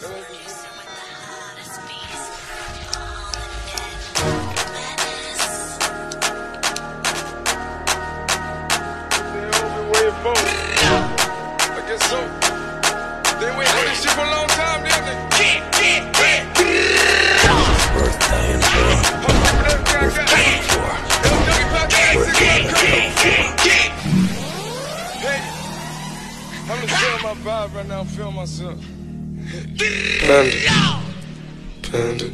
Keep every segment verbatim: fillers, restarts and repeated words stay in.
I guess so. They wait for this shit for a long time, didn't they? Yeah, yeah, yeah. Birthday in four. Birthday in four. Birthday in four. I'm just feeling my vibe right now. I'm feeling myself. Panda.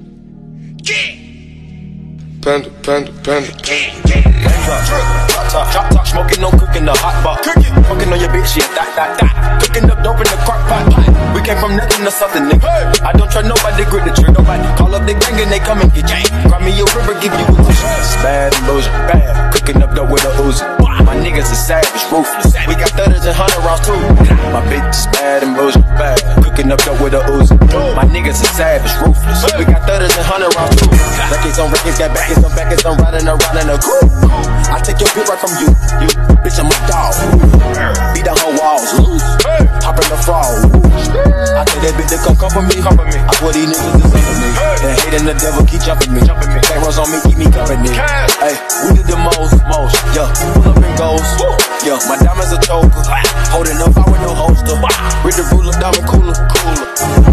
Panda. Panda, panda, panda. Drop top, drop top, smoking, no cooking, the hot pot. Cooking, fucking on your bitch, yeah, that, that, that. Cooking up dope in the crock pot. We came from nothing to something, nigga. I don't try nobody, grip the trigger. Nobody call up the gang and they come and get you. Grab me a river, give you a tissue. It's bad and bullshit, bad. Cooking up dope with a Uzi. My niggas are savage, ruthless. We got thudders and hundred rounds too. My bitch is bad and bullshit, bad. Cooking up dope with a Uzi. My niggas are savage, ruthless. We got thudders and hundred rounds too. Records on records, got backers on backers, I'm riding around in a coupe. I take your bitch right from you, you. Bitch, I'm a dog. Beat down her walls, hop in the frog. I tell that bitch to come come for me, come for me. I put these niggas is under me. And hating the devil keep jumping me. Cameras on me, keep me company. Hey, we did the most, most. Yeah, pull up and goes. Yeah, my diamonds a choker. Holding up, I with no holster. With the ruler, diamond cooler, cooler.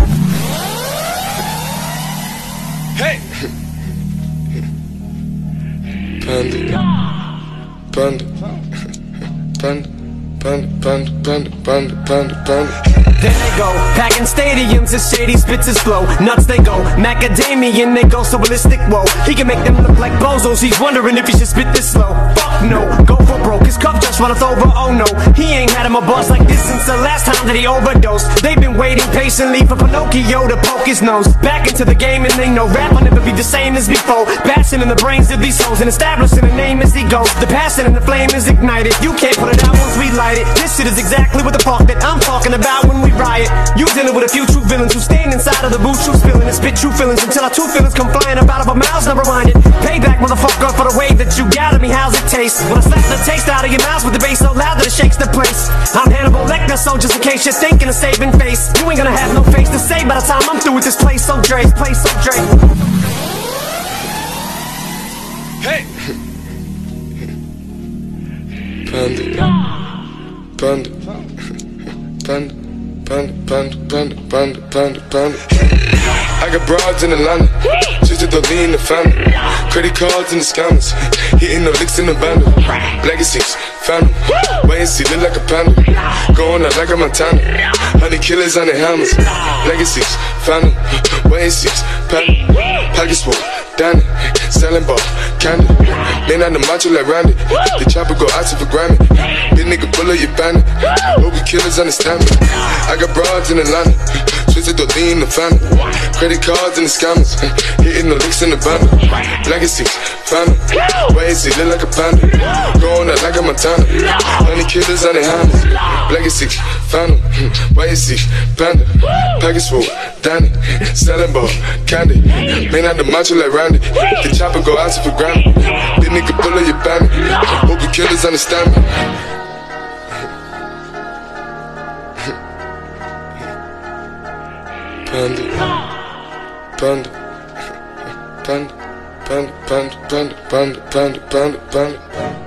Hey. Panda. Panda, panda, panda, panda, panda, panda, panda, panda. Then they go, packing stadiums as shady spits his flow. Nuts they go, macadamian they go so ballistic, whoa. He can make them look like bozos, he's wondering if he should spit this slow. Fuck no, go for broke, his cup just runneth over, oh no. He ain't had him a boss like this since the last time that he overdosed. They've been waiting patiently for Pinocchio to poke his nose back into the game, and they know rap will never be the same as before. Bashing in the brains of these hoes and establishing a name as he goes. The passion and the flame is ignited, you can't put it out once we light it. This shit is exactly what the fuck that I'm talking about when we riot. You dealing with a few true villains who stand inside of the booth, true spilling and spit true feelings until our true feelings come flying up out of our mouths, never mind it. Payback, motherfucker, for the way that you got at me, how's it taste? When I slap the taste out of your mouth with the bass so loud that it shakes the place. I'm Hannibal Lecter, so just in case you're thinking of saving face, you ain't gonna have no face to say by the time I'm through with this place, so Dre, place so Dre. Hey. Panda. Panda. Panda, panda, panda, panda, panda, panda, panda. I got broads in Atlanta, just to the lean the family. Credit cards in the scammers, hitting the licks in the bundle. Legacies, found them, wait and see, look like a panda. Going out like a Montana, honey killers on the hammers. Legacies, found them, wait and see, panda. Pockets full, Danny, selling ball, candy. Man on the macho like Randy, the chopper go out for granted. Big nigga bullet, you bandit. Hope you killers understand me. I got broads in Atlanta, twisted the lean the family. Credit cards and the scammers, hitting the licks in the bundle. Legacies, found them, wait and see, look like a panda. Going out like a Montana, honey killers on the hammers. Legacies, found them, wait and see, panda. Package full, Danny, selling ball, candy. Man on the macho like Randy, the chopper go out for granted. Big nigga bullet, you bandit. Hope you killers understand me. Panda, panda, panda, panda, panda, panda, panda, panda, panda, panda.